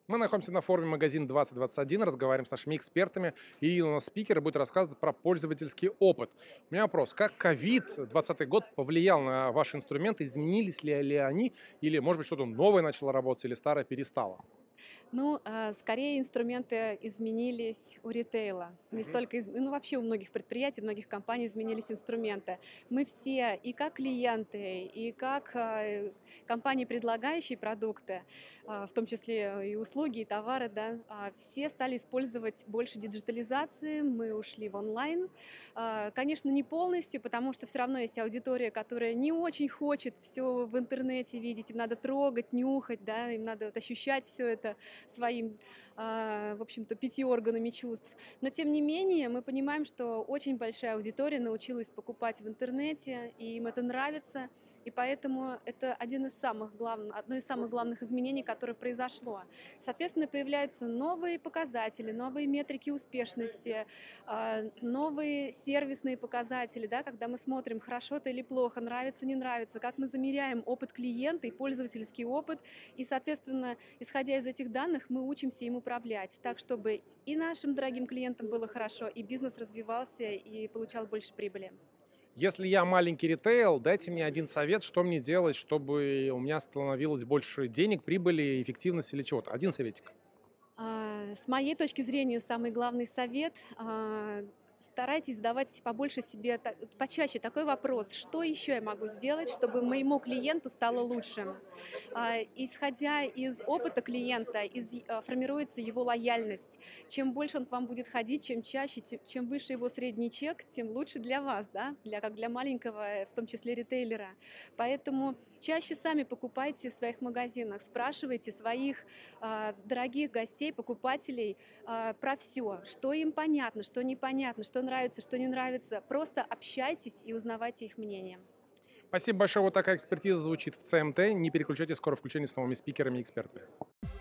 Мы находимся на форуме «Магазин 2021», разговариваем с нашими экспертами. Ирина у нас спикер и будет рассказывать про пользовательский опыт. У меня вопрос, как ковид 20 год повлиял на ваши инструменты, изменились ли они, или, может быть, что-то новое начало работать, или старое перестало? Ну, скорее инструменты изменились у ритейла. Не Мгм. столько, ну вообще у многих предприятий, у многих компаний изменились инструменты. Мы все, и как клиенты, и как компании, предлагающие продукты, в том числе и услуги, и товары, да, все стали использовать больше диджитализации, мы ушли в онлайн. Конечно, не полностью, потому что все равно есть аудитория, которая не очень хочет все в интернете видеть, им надо трогать, нюхать, да, им надо вот ощущать все это своим, в общем-то, 5 органами чувств. Но тем не менее мы понимаем, что очень большая аудитория научилась покупать в интернете, и им это нравится. И поэтому это одно из самых главных изменений, которое произошло. Соответственно, появляются новые показатели, новые метрики успешности, новые сервисные показатели, да, когда мы смотрим, хорошо это или плохо, нравится, не нравится, как мы замеряем опыт клиента и пользовательский опыт. И, соответственно, исходя из этих данных, мы учимся им управлять так, чтобы и нашим дорогим клиентам было хорошо, и бизнес развивался и получал больше прибыли. Если я маленький ритейл, дайте мне один совет, что мне делать, чтобы у меня становилось больше денег, прибыли, эффективности или чего-то. Один советик. С моей точки зрения, самый главный совет, старайтесь задавать побольше себе, почаще такой вопрос: что еще я могу сделать, чтобы моему клиенту стало лучше? Исходя из опыта клиента, формируется его лояльность. Чем больше он к вам будет ходить, чем чаще, чем выше его средний чек, тем лучше для вас, да, как для маленького, в том числе ритейлера. Поэтому чаще сами покупайте в своих магазинах, спрашивайте своих дорогих гостей, покупателей про все, что им понятно, что непонятно, что нравится, что не нравится. Просто общайтесь и узнавайте их мнение. Спасибо большое, вот такая экспертиза звучит в ЦМТ. Не переключайтесь, скоро включение с новыми спикерами и экспертами.